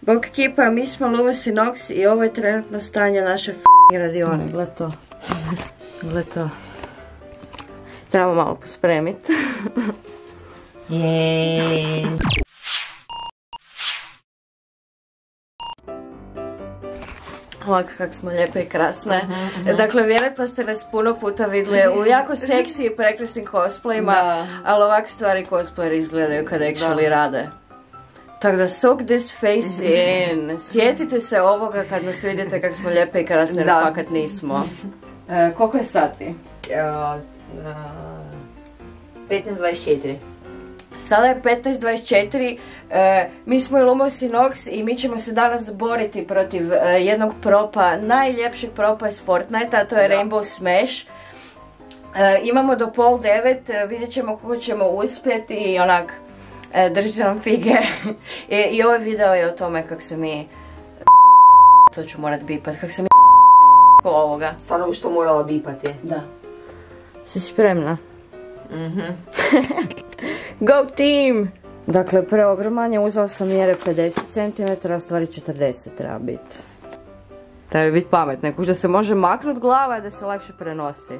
Bok ekipa, mi smo Lumos i Nox i ovo je trenutno stanje naše radione. Gle to. Gle to. Trebamo malo pospremiti. Jeee. Ovako kak smo lijepe i krasne. Dakle, vjerojatno ste nas puno puta vidjeli u jako seksi i prekrasnim cosplayima, ali ovak stvari cosplayeri izgledaju kada actually rade. Tako da soak this face in. Sjetite se ovoga kad nas vidite kak smo lijepe i krasne, jer fakat nismo. Koliko je sati? 15:24. Sada je 15:24, mi smo i Lumos i Nox i mi ćemo se danas boriti protiv jednog propa, najljepšeg propa iz Fortnite-a, a to je Rainbow Smash. Imamo do 8:30, vidjet ćemo kako ćemo uspjeti i onak, držite nam fige. I ovaj video je o tome kak se mi, to ću morat bipat, kak se mi po ovoga. Stvarno bi što morala bipati. Da. Si spremna? Go team! Dakle, preogroman je, uzela sam mjere 50 cm, a u stvari 40 treba biti. Treba biti pametna, da se može maknut glava i da se lakše prenosi.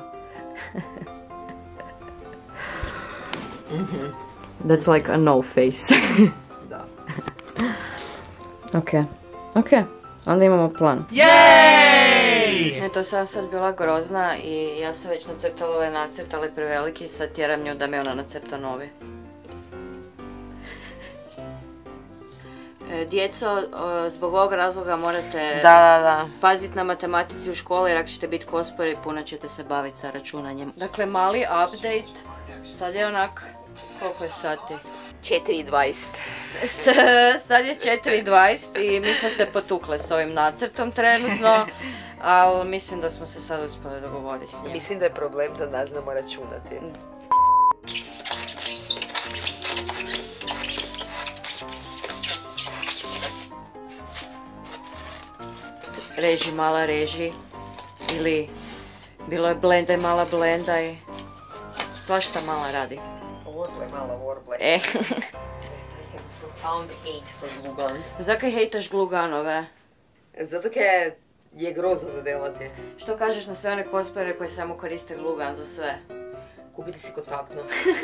That's like a no face. Da. Ok, onda imamo plan. Yay! To sam sad bila grozna i ja sam već nacrtala ovaj nacrt, ali preveliki, sad tjeram nju da mi ona nacrta novi. Djeco, zbog ovog razloga morate paziti na matematici u školi, jer ako ćete biti cosplayeri, puno ćete se baviti sa računanjem. Dakle, mali update, sad je onak, koliko je sati? 4:20. Sad je 4:20 i mi smo se potukle s ovim nacrtom trenutno, ali mislim da smo se sad uspjeli dogovoriti s njim. Mislim da je problem da ne znamo računati. Reži, mala reži, ili bilo je blendaj, mala blendaj, svašta mala radi. Warble, mala warble. E. I have profound hate for glue guns. Zakaj hejtaš gluganove? Zato kaj je grozno za delati. Što kažeš na sve one cosplayere koji samo koriste glugan za sve? Kupite si kontaktno.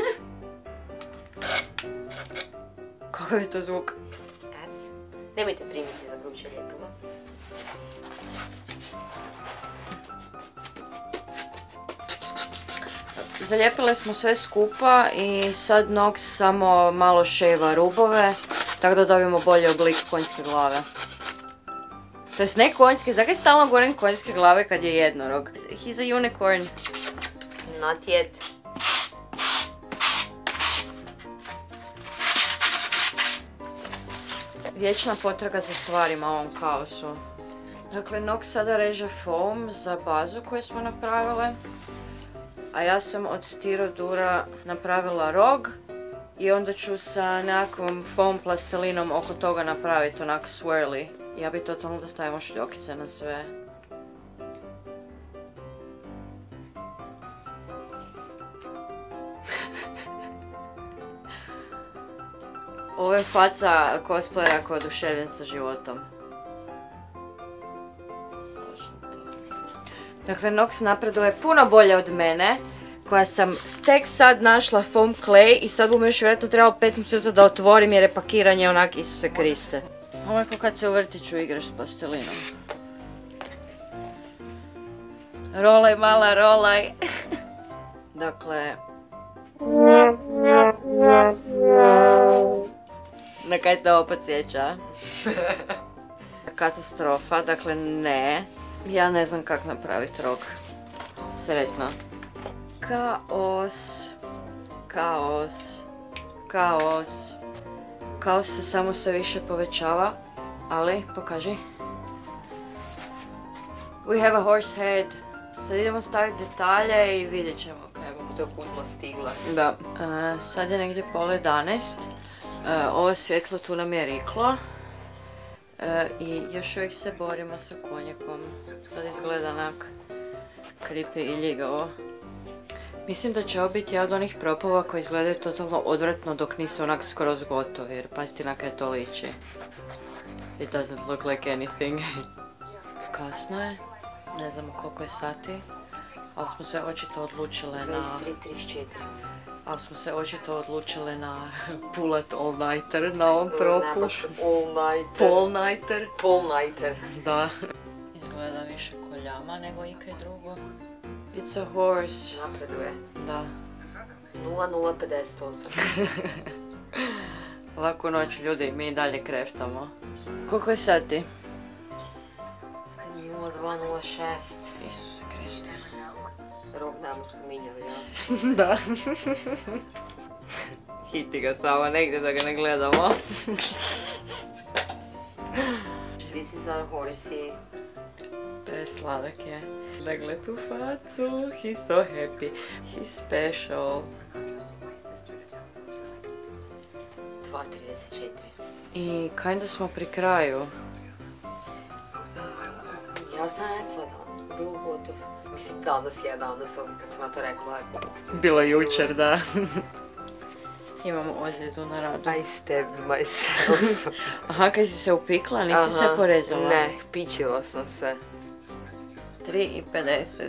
Kakav je to zvuk? Nemojte primiti za vruće ljepilo. Zalijepile smo sve skupa i sad Nox samo malo ševa rubove, tako da dobijemo bolji oblik konjske glave. To jest ne konjske, zakaj stalno govorim konjske glave kad je jednorog? He's a unicorn. Not yet. Vječna potraga za stvarima u ovom kaosu. Dakle, Nox sada reže foam za bazu koju smo napravile. A ja sam od stirodura napravila rog i onda ću sa nekakvom foam plastelinom oko toga napraviti onak swirly. Ja bi totalno da stavimo šljokice na sve. Ovo je faca cosplayera koja je oduševljen sa životom. Dakle, Nox napreduje puno bolje od mene, koja sam tek sad našla foam clay i sad bu mi još vjerojatno trebalo 5 minuta da otvorim jer je pakiranje onak Isuse Kriste. Ovo je kao kad se u vrtiću igraš s plastelinom. Rolaj mala, rolaj. Dakle... Na kaj te ovo podsjeća? Katastrofa, dakle ne. Ja ne znam kako napraviti rog. Sretno. Kaos. Kaos. Kaos. Kaos se samo sve više povećava. Ali, pokaži. We have a horse head. Sad idemo staviti detalje i vidjet ćemo kaj bomo. Dok budemo stigla. Da. Sad je negdje 10:30. Ovo svjetlo tu nam je riklo. I još uvijek se borimo sa konjakom. Sad izgleda onak creepy i ljigavo. Mislim da će ovo biti jedan od onih propova koji izgledaju totalno odvratno dok nisu onak skroz gotovi, jer pazite na kaj to liči. It doesn't look like anything. Kasno je, ne znamo koliko je sati, ali smo se očito odlučile na... 23:34. Ali smo se očito odlučile na pull-out all-nighter na ovom propu. Ne baš all-nighter. Pol-nighter. Pol-nighter. Da. Izgleda više ko ljama nego ikaj drugo. It's a horse. Napreduje. Da. 00:58. Laku noć ljudi, mi dalje kreftamo. Koliko je sati? 02:06. Isuse Kriste. Rok namo spominjali, ja? Da. Hiti ga samo negdje da ga ne gledamo. This is our horsey. Presladak je. Da gled tu facu. He's so happy. He's special. 2:34. I kinda smo pri kraju. Ja sam rekla danas, bi bilo gotovo. Mislim, danas je danas, ali kad sam ja to rekla... Bilo jučer, da. Imamo ozljedu na radu. I stabbed myself. Aha, kaj si se upikla? Nisi se porezala? Ne, pičila sam se. 3:50.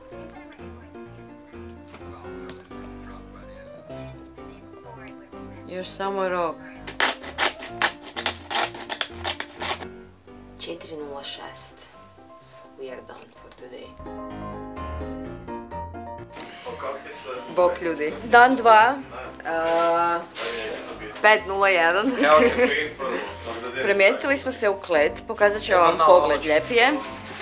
Još samo rok. 4:06. We are done for today. Bok ljudi. Dan 2. 5:01. Premjestili smo se u Klet, pokazat ću vam pogled ljepije.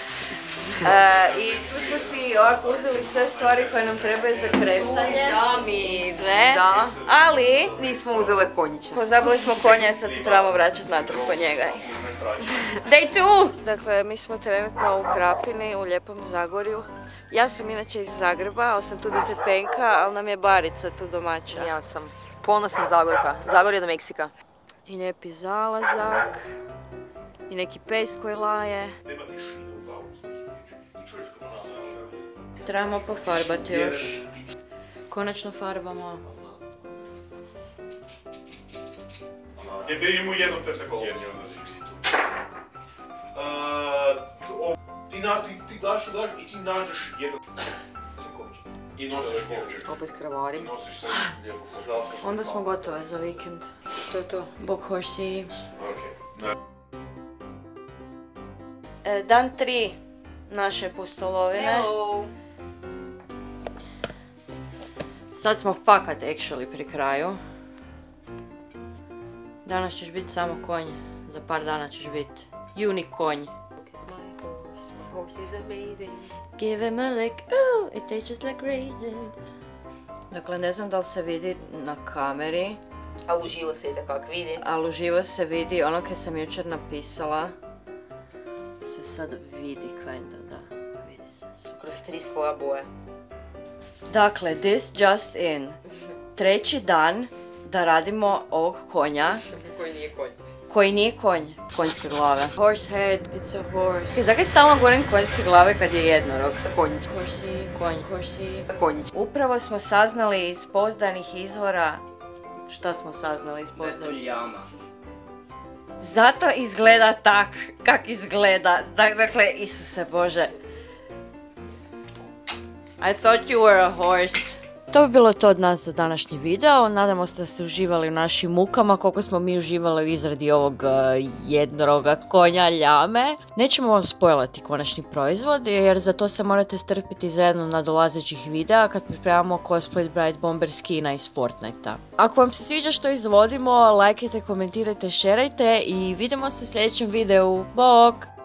I tu smo si ovako uzeli sve stvari koje nam trebaju za kreftanje. Da, mi... Sve. Da. Ali Nismo uzele konjića. pozabili smo konja i sad se trebamo vraćati natrag po njega. Day 2! Dakle, mi smo trenutno u Krapini, u Lijepom Zagorju. Ja sam inače iz Zagreba, ali sam tu do Tepenka, ali nam je Barica tu domaća. Ja sam ponosna Zagorka. Zagorje do Meksika. I lijepi zalazak. I neki pejs koji laje. Trebamo pofarbati još. Konačno farbamo. Daj mu jednu također. Ti daš i ti nađeš jednu i nosiš kovčeg. Opet kravarim. I nosiš se lijepo kovčeg. Onda smo gotove za vikend. To je to. Bok horsey. Dan 3 naše pustolovine. Hello! Sad smo fakat actually pri kraju. Danas ćeš biti samo konj. Za par dana ćeš biti juni konj. My horse is amazing. Give him a lick, ooh, it tastes like raisins. Dakle, ne znam da li se vidi na kameri, Ali uživo se i takak vidi. ali uživo se vidi, ono kaj sam jučer napisala, se sad vidi kinda, da, vidi se. Kroz 3 sloja boje. Dakle, this just in. 3. dan da radimo ovog konja, Koji nije konj. koji nije konj, konjske glave. Horse head, it's a horse. Zakaj stalno govorim konjske glave kad je jednorog? Konjić. Horsey, konj, horsey. Konjić. Upravo smo saznali iz pouzdanih izvora. Šta smo saznali iz pouzdanih? To ljama. Zato izgleda tak, kak izgleda. Dakle, Isuse Bože. I thought you were a horse. To bi bilo to od nas za današnji video. Nadamo se da ste uživali u našim mukama, koliko smo mi uživali u izradi ovog jednoroga konja ljame. Nećemo vam spojlati konačni proizvod, jer za to se morate strpiti za jedno nadolazećih videa kad pripremamo cosplay Bright Bomber skina iz Fortnite-a. Ako vam se sviđa što izvodimo, lajkajte, komentirajte, šerajte i vidimo se u sljedećem videu. Bok!